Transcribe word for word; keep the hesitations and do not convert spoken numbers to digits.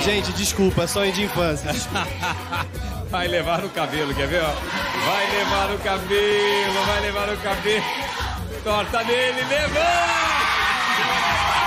Gente, desculpa, sonho de infância. Vai levar no cabelo, quer ver? Ó? Vai levar no cabelo, vai levar no cabelo. Torta nele, levou!